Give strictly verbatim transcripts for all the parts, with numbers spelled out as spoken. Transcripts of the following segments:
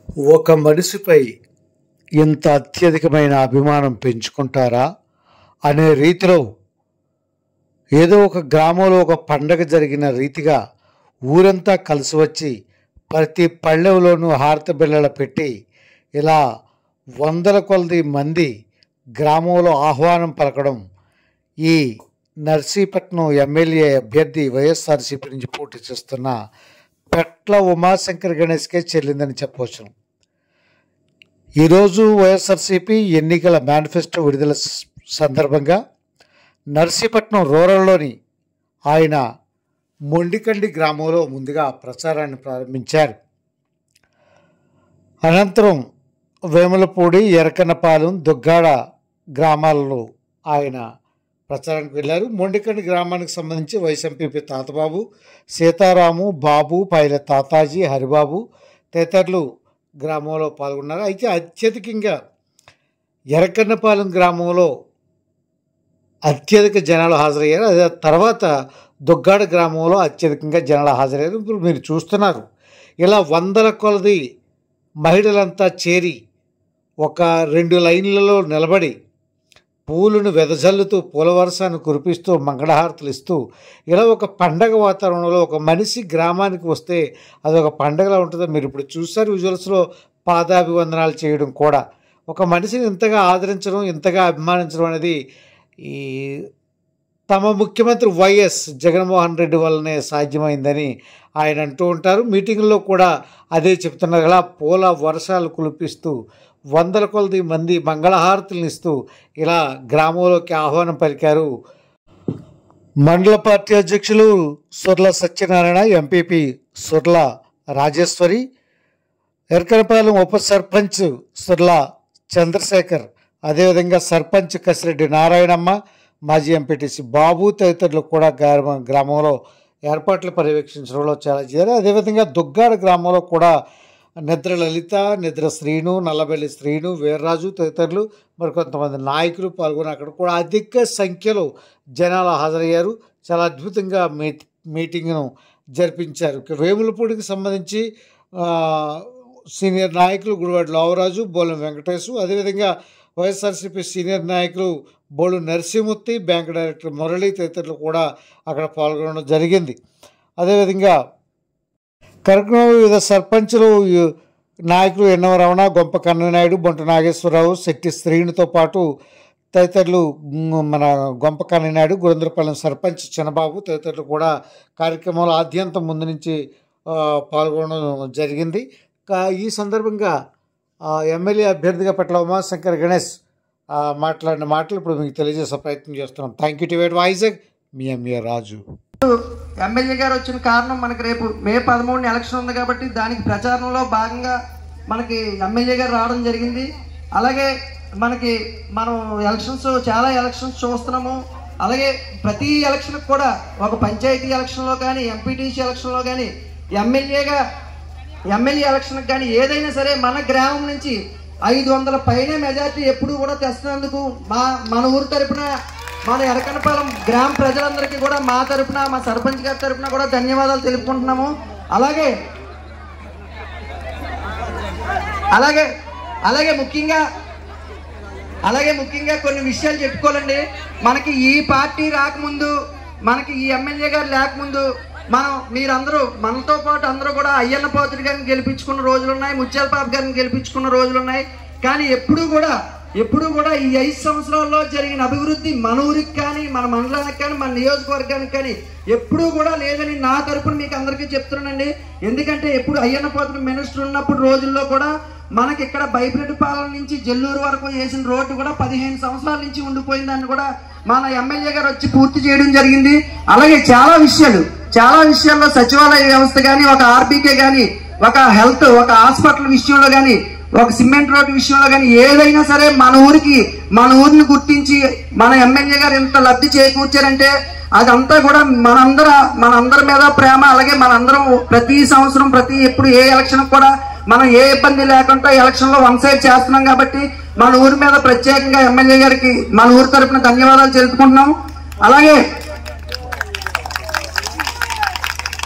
ఒక మనిషిపై ఇంత అత్యధికమైన అభిమానం పెంచుకుంటారా అనే రీతిలో ఏదో ఒక గ్రామంలో ఒక పండగ జరిగిన రీతిగా ఊరంతా కలిసి వచ్చి ప్రతి పల్లెలోనూ హారతి బిళ్ళలు పెట్టి ఇలా వందల కొలది మంది గ్రామంలో ఆహ్వానం పలకడం ఈ నర్సీపట్నం ఎమ్మెల్యే అభ్యర్థి వైఎస్ఆర్సీపీ నుంచి పోటీ చేస్తున్న పెట్ల ఉమాశంకర్ గణేష్కే చెల్లిందని చెప్పవచ్చును. ఈరోజు వైఎస్ఆర్సీపీ ఎన్నికల మేనిఫెస్టో విడుదల సందర్భంగా నర్సీపట్నం రూరల్లోని ఆయన మొండికండి గ్రామంలో ముందుగా ప్రచారాన్ని ప్రారంభించారు. అనంతరం వేములపూడి, ఎరకన్నపాలెం, దుగ్గాడ గ్రామాలలో ఆయన ప్రచారానికి వెళ్ళారు. మొండికండి గ్రామానికి సంబంధించి వైస్ ఎంపీపీ తాతబాబు, సీతారాము, బాబు, పైల తాతాజీ, హరిబాబు తదితరులు గ్రామంలో పాల్గొన్నారు. అయితే అత్యధికంగా ఎరకన్నపాలెం గ్రామంలో అత్యధిక జనాలు హాజరయ్యారు. అదే తర్వాత దుగ్గాడ గ్రామంలో అత్యధికంగా జనాలు హాజరయ్యారు. ఇప్పుడు మీరు చూస్తున్నారు, ఇలా వందల కొలది మహిళలంతా చేరి ఒక రెండు లైన్లలో నిలబడి పూలను వెదజల్లుతూ పూల వర్షాన్ని కురిపిస్తూ మంగళహారతులు ఇస్తూ ఇలా ఒక పండగ వాతావరణంలో ఒక మనిషి గ్రామానికి వస్తే అదొక పండగలా ఉంటుందో మీరు ఇప్పుడు చూసారు. విజువల్స్లో పాదాభివందనాలు చేయడం కూడా ఒక మనిషిని ఇంతగా ఆదరించడం, ఇంతగా అభిమానించడం అనేది ఈ తమ ముఖ్యమంత్రి వైఎస్ జగన్మోహన్ రెడ్డి వల్లనే సాధ్యమైందని ఆయన అంటూ ఉంటారు. మీటింగుల్లో కూడా అదే చెప్తున్నారు. ఇలా పూల వర్షాలు కురిపిస్తూ వందల కొలది మంది మంగళహారతులను ఇస్తూ ఇలా గ్రామంలోకి ఆహ్వానం పలికారు. మండల పార్టీ అధ్యక్షులు సుర్ల సత్యనారాయణ, ఎంపీపీ సుర్ల రాజేశ్వరి, ఎరకనపాలెం ఉప సర్పంచ్ సుర్ల చంద్రశేఖర్, అదేవిధంగా సర్పంచ్ కసిరెడ్డి నారాయణమ్మ, మాజీ ఎంపీటీసీ బాబు తదితరులు కూడా గ్రామ గ్రామంలో ఏర్పాట్లు పర్యవేక్షించడంలో చాలా చేశారు. అదేవిధంగా దుగ్గాడ గ్రామంలో కూడా నిద్ర లలిత, నిద్ర శ్రీను, నల్లబెల్లి శ్రీను, వీర్రాజు తదితరులు మరికొంతమంది నాయకులు పాల్గొని అక్కడ కూడా అధిక సంఖ్యలో జనాలు హాజరయ్యారు. చాలా అద్భుతంగా మీ మీటింగ్ను జరిపించారు. వేములపూడికి సంబంధించి సీనియర్ నాయకులు గుడివాడ లావరాజు, బోలం వెంకటేశు, అదేవిధంగా వైఎస్ఆర్సీపీ సీనియర్ నాయకులు బోలు నరసింహమూర్తి, బ్యాంక్ డైరెక్టర్ మురళి తదితరులు కూడా అక్కడ పాల్గొనడం జరిగింది. అదేవిధంగా కార్యక్రమంలో వివిధ సర్పంచులు నాయకులు ఎన్నవ రమణ, గొంప కన్ననాయుడు, బొంట నాగేశ్వరరావు, శెట్టి శ్రీనుతో పాటు తదితరులు మన గొంప కన్ననాయుడు, గురేంద్రపాలెం సర్పంచ్ చిన్నబాబు తదితరులు కూడా కార్యక్రమంలో ఆద్యంతం ముందు నుంచి పాల్గొనడం జరిగింది. ఈ సందర్భంగా ఎమ్మెల్యే అభ్యర్థిగా పెట్ల ఉమాశంకర్ గణేష్ మాట్లాడిన మాటలు ఇప్పుడు మీకు తెలియజేసే ప్రయత్నం చేస్తున్నాం. థ్యాంక్ యూ టు వైజాగ్, మీ ఎంఏ రాజు. ఎమ్మెల్యే గారు వచ్చిన కారణం మనకి రేపు మే పదమూడుని ఎలక్షన్ ఉంది కాబట్టి దానికి ప్రచారంలో భాగంగా మనకి ఎమ్మెల్యే గారు రావడం జరిగింది. అలాగే మనకి మనం ఎలక్షన్స్ చాలా ఎలక్షన్స్ చూస్తున్నాము. అలాగే ప్రతి ఎలక్షన్కి కూడా ఒక పంచాయతీ ఎలక్షన్లో కానీ, ఎంపీటీసీ ఎలక్షన్లో కానీ, ఎమ్మెల్యేగా ఎమ్మెల్యే ఎలక్షన్కి కానీ ఏదైనా సరే మన గ్రామం నుంచి ఐదు వందల పైనే మెజార్టీ ఎప్పుడు కూడా తెస్తున్నందుకు మా మన ఊరు తరపున, మన ఎరకనపాలెం గ్రామ ప్రజలందరికీ కూడా మా తరపున, మా సర్పంచ్ గారి తరపున కూడా ధన్యవాదాలు తెలుపుకుంటున్నాము. అలాగే అలాగే అలాగే ముఖ్యంగా అలాగే ముఖ్యంగా కొన్ని విషయాలు చెప్పుకోవాలండి. మనకి ఈ పార్టీ రాకముందు, మనకి ఈ ఎమ్మెల్యే గారు లేకముందు మనం మీరందరూ మనతో పాటు అందరూ కూడా అయ్యన్న పాత్రి గారిని గెలిపించుకున్న రోజులు ఉన్నాయి, ముత్యాలపాప గారిని గెలిపించుకున్న రోజులు ఉన్నాయి. కానీ ఎప్పుడూ కూడా ఎప్పుడు కూడా ఈ ఐదు సంవత్సరాల్లో జరిగిన అభివృద్ధి మన ఊరికి కానీ, మన మండలానికి కానీ, మన నియోజకవర్గానికి కానీ ఎప్పుడూ కూడా లేదని నా తరపున మీకు అందరికీ చెప్తున్నానండి. ఎందుకంటే ఎప్పుడు అయ్యన్న పాత్ర మినిస్టర్ ఉన్నప్పుడు రోజుల్లో కూడా మనకి ఇక్కడ బైబ్రెడ్డిపాలెం నుంచి జల్లూరు వరకు వేసిన రోడ్డు కూడా పదిహేను సంవత్సరాల నుంచి ఉండిపోయిందని కూడా మన ఎమ్మెల్యే గారు వచ్చి పూర్తి చేయడం జరిగింది. అలాగే చాలా విషయాలు చాలా విషయాల్లో సచివాలయ వ్యవస్థ కానీ, ఒక ఆర్బీకే కానీ, ఒక హెల్త్, ఒక హాస్పిటల్ విషయంలో కానీ, ఒక సిమెంట్ రోడ్డు విషయంలో కానీ ఏదైనా సరే మన ఊరికి మన ఊరిని గుర్తించి మన ఎమ్మెల్యే గారు ఎంత లబ్ధి చేకూర్చారంటే అదంతా కూడా మనందర మనందరి మీద ప్రేమ. అలాగే మనందరం ప్రతి సంవత్సరం ప్రతి ఎప్పుడు ఏ ఎలక్షన్ కూడా మనం ఏ ఇబ్బంది లేకుండా ఎలక్షన్ లో వన్ సైడ్ చేస్తున్నాం కాబట్టి మన ఊరి మీద ప్రత్యేకంగా ఎమ్మెల్యే గారికి మన ఊరి తరపున ధన్యవాదాలు తెలుపుకుంటున్నాం. అలాగే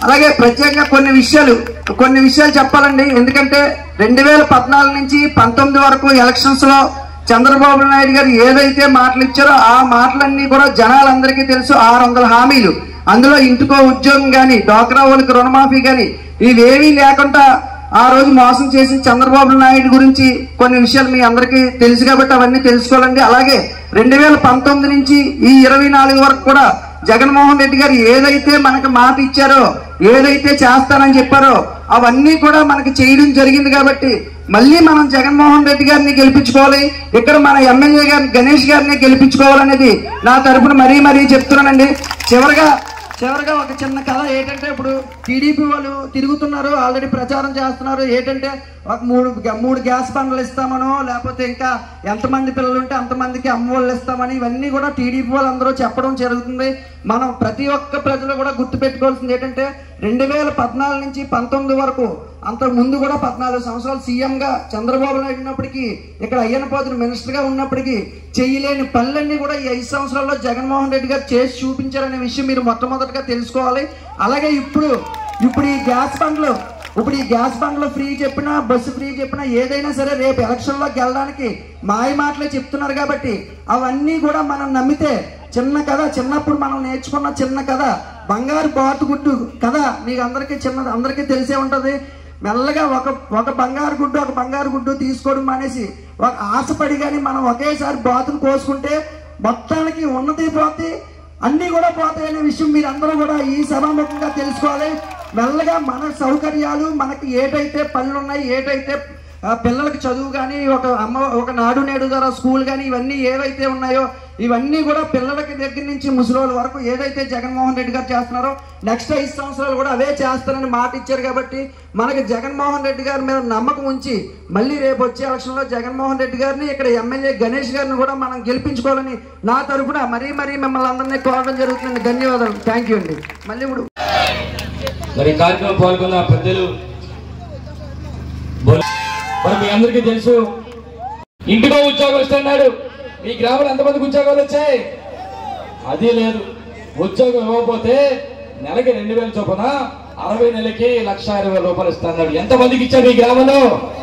అలాగే ప్రత్యేకంగా కొన్ని విషయాలు కొన్ని విషయాలు చెప్పాలండి. ఎందుకంటే రెండు వేల పద్నాలుగు నుంచి పంతొమ్మిది వరకు ఎలక్షన్స్ లో చంద్రబాబు నాయుడు గారు ఏదైతే మాటలు ఇచ్చారో ఆ మాటలన్నీ కూడా జనాలందరికీ తెలుసు. ఆరు వందల హామీలు, అందులో ఇంటికో ఉద్యోగం కానీ, డ్వాక్రా వాళ్ళకి రుణమాఫీ కానీ ఇవేమీ లేకుండా ఆ రోజు మోసం చేసి చంద్రబాబు నాయుడు గురించి కొన్ని విషయాలు మీ అందరికీ తెలుసు కాబట్టి అవన్నీ తెలుసుకోవాలండి. అలాగే రెండు వేల పంతొమ్మిది నుంచి ఈ ఇరవై నాలుగు వరకు కూడా జగన్మోహన్ రెడ్డి గారు ఏదైతే మనకు మాట ఇచ్చారో, ఏదైతే చేస్తానని చెప్పారో అవన్నీ కూడా మనకి చేయడం జరిగింది. కాబట్టి మళ్ళీ మనం జగన్మోహన్ రెడ్డి గారిని గెలిపించుకోవాలి, ఇక్కడ మన ఎమ్మెల్యే గారిని గణేష్ గారిని గెలిపించుకోవాలనేది నా తరఫున మరీ మరీ చెప్తున్నానండి. చివరిగా చివరిగా ఒక చిన్న కథ ఏంటంటే, ఇప్పుడు టీడీపీ వాళ్ళు తిరుగుతున్నారు, ఆల్రెడీ ప్రచారం చేస్తున్నారు. ఏంటంటే ఒక మూడు మూడు గ్యాస్ బండ్లు ఇస్తామనో, లేకపోతే ఇంకా ఎంతమంది పిల్లలు ఉంటే అంతమందికి అమ్మఒళ్ళు ఇస్తామని ఇవన్నీ కూడా టీడీపీ వాళ్ళు అందరూ చెప్పడం జరుగుతుంది. మనం ప్రతి ఒక్క ప్రజలు కూడా గుర్తుపెట్టుకోవాల్సింది ఏంటంటే, రెండు వేల పద్నాలుగు నుంచి పంతొమ్మిది వరకు, అంతకు ముందు కూడా పద్నాలుగు సంవత్సరాలు సీఎంగా చంద్రబాబు నాయుడు ఉన్నప్పటికీ, ఇక్కడ అయ్యన్నపాత్రుడు మినిస్టర్గా ఉన్నప్పటికీ చేయలేని పనులన్నీ కూడా ఈ ఐదు సంవత్సరాల్లో జగన్మోహన్ రెడ్డి గారు చేసి చూపించారనే విషయం మీరు మొట్టమొదటిగా తెలుసుకోవాలి. అలాగే ఇప్పుడు ఇప్పుడు ఈ గ్యాస్ బండ్లు ఇప్పుడు ఈ గ్యాస్ బండ్లు ఫ్రీ చెప్పినా, బస్సు ఫ్రీ చెప్పినా, ఏదైనా సరే రేపు ఎలక్షన్లోకి వెళ్ళడానికి మాయ మాటలే చెప్తున్నారు. కాబట్టి అవన్నీ కూడా మనం నమ్మితే, చిన్న కథ చిన్నప్పుడు మనం నేర్చుకున్న చిన్న కథ బంగారు బాతుగుడ్డు కథ మీకు అందరికీ చిన్న అందరికీ తెలిసే ఉంటుంది. మెల్లగా ఒక ఒక బంగారు గుడ్డు ఒక బంగారు గుడ్డు తీసుకోవడం అనేసి ఒక ఆశపడి కానీ మనం ఒకేసారి బాతును కోసుకుంటే మొత్తానికి ఉన్నది పోతే అన్నీ కూడా పోతాయనే విషయం మీరు అందరూ కూడా ఈ సభాముఖంగా తెలుసుకోవాలి. మెల్లగా మన సౌకర్యాలు, మనకి ఏటైతే పనులు ఉన్నాయి, ఏటైతే పిల్లలకి చదువు కానీ, ఒక అమ్మ ఒక నాడు నేడు ద్వారా స్కూల్ కానీ, ఇవన్నీ ఏవైతే ఉన్నాయో ఇవన్నీ కూడా పిల్లలకి దగ్గర నుంచి ముసలోళ్ళ వరకు ఏదైతే జగన్మోహన్ రెడ్డి గారు చేస్తున్నారో నెక్స్ట్ ఐదు సంవత్సరాలు కూడా అవే చేస్తారని మాట ఇచ్చారు. కాబట్టి మనకి జగన్మోహన్ రెడ్డి గారి మీద నమ్మకం ఉంచి మళ్ళీ రేపు వచ్చే ఎలక్షన్లో జగన్మోహన్ రెడ్డి గారిని, ఇక్కడ ఎమ్మెల్యే గణేష్ గారిని కూడా మనం గెలిపించుకోవాలని నా తరఫున మరీ మరీ మిమ్మల్ని అందరినీ కోరడం జరుగుతుంది. ధన్యవాదాలు. థ్యాంక్ యూ అండి. మళ్ళీ ఇప్పుడు మరి కార్యక్రమం పాల్గొన్న పెద్దలు, మరి మీ అందరికీ తెలుసు, ఇంటికో ఉద్యోగం వస్తున్నాడు. మీ గ్రామంలో ఎంతమందికి ఉద్యోగాలు వచ్చాయి? అది లేదు. ఉద్యోగం ఇవ్వకపోతే నెలకి రెండు వేల చొప్పున అరవై నెలకి లక్ష ఇరవై వేల రూపాయలు ఇస్తున్నాడు. ఎంతమందికి ఇచ్చాడు ఈ గ్రామంలో?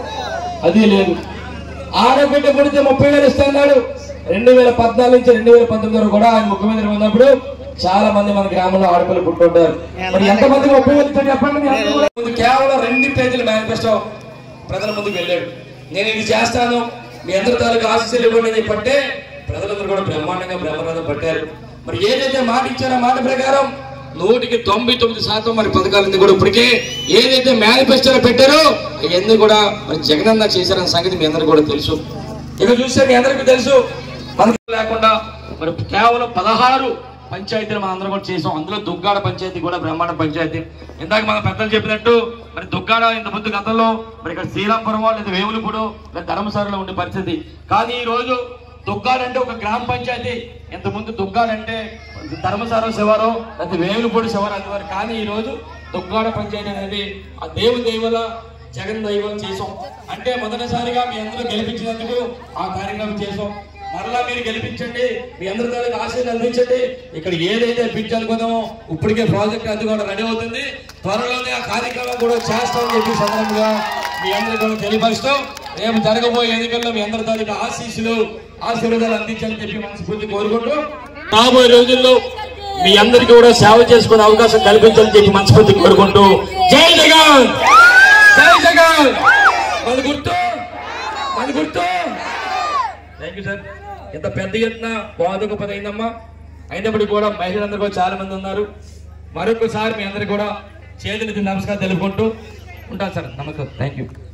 అది లేదు. ఆడబిడ్డ పుడితే ముప్పై వేలు ఇస్తున్నాడు. రెండు వేల పద్నాలుగు నుంచి రెండు వేల పంతొమ్మిది వరకు కూడా ఆయన ముఖ్యమంత్రి ఉన్నప్పుడు చాలా మంది మన గ్రామంలో ఆడపిల్లలు పుట్టుంటారు. మరి ఎంతమందికి ముప్పై వేలు ఇచ్చాడు చెప్పండి. కేవలం రెండు పేజీల మేనిఫెస్టో ప్రజల ముందుకు వెళ్ళాడు. నేను ఇది చేస్తాను, మీ అందరి తాలూకు ఆశీస్సులు ఇవ్వండి అని చెప్పంటే ప్రజలందరూ కూడా బ్రహ్మాండంగా బ్రహ్మరథం పట్టారు. మరి ఏదైతే మాట ఇచ్చారో మాట ప్రకారం నూటికి తొంభై తొమ్మిది శాతం మరి పథకాలన్నీ కూడా ఇప్పటికే ఏదైతే మేనిఫెస్టోలో పెట్టారో అవన్నీ కూడా మరి జగనన్న చేశారన్న సంగతి మీ అందరికీ కూడా తెలుసు. ఇక చూస్తే మీ అందరికీ తెలుసు, మనకు లేకుండా మరి కేవలం పదహారు పంచాయతీలు మనం అందరం కూడా చేసాం. అందులో దుగ్గాడ పంచాయతీ కూడా బ్రహ్మాండ పంచాయతీ. ఇందాక మన పెద్దలు చెప్పినట్టు మరి దుగ్గాడ ఇంత ముందు గతంలో మరి ఇక్కడ శ్రీరాంపురం లేదా వేములపూడు లేదా ధర్మసారలో ఉండే పరిస్థితి. కానీ ఈ రోజు దుగ్గాడ అంటే ఒక గ్రామ పంచాయతీ. ఇంత ముందు దుగ్గాడ అంటే ధర్మసారం శివారం లేదా వేములపూడి శివారం అనేవారు. కానీ ఈ రోజు దుగ్గాడ పంచాయతీ అనేది ఆ దేవుని దైవల జగన్ దైవం చేసాం. అంటే మొదటిసారిగా మీ అందరూ గెలిపించినందుకు ఆ కార్యక్రమం చేసాం. మరలా మీరు గెలిపించండి, మీ అందరి దానికి ఆశీర్వాదం అందించండి. ఇక్కడ ఏదైతే పిచ్చి అనుకుందామో ఇప్పటికే ప్రాజెక్ట్ అది కూడా రెడీ అవుతుంది. త్వరలోనే ఆ కార్యక్రమం కూడా చేస్తామని చెప్పి సందర్భంగా మీ అందరూ కూడా తెలియపరుస్తూ రేపు జరగబోయే ఎన్నికల్లో మీ అందరి దానికి ఆశీస్సులు ఆశీర్వాదాలు అందించాలని చెప్పి మనస్ఫూర్తి కోరుకుంటూ రాబోయే రోజుల్లో మీ అందరికీ కూడా సేవ చేసుకునే అవకాశం కల్పించాలని చెప్పి మనస్ఫూర్తి కోరుకుంటూ జై జగన్, జై జగన్. మన గుర్తు మన గుర్తు థ్యాంక్ యూ సార్. ఇంత పెద్ద ఎత్తున బాధకు పది అయిందమ్మా. అయినప్పటికీ కూడా మహిళలందరూ కూడా చాలా మంది ఉన్నారు. మరొకసారి మీ అందరికీ కూడా చేతులెత్తి నమస్కారం తెలుపుకుంటూ ఉంటాను సార్. నమస్కారం. Thank you.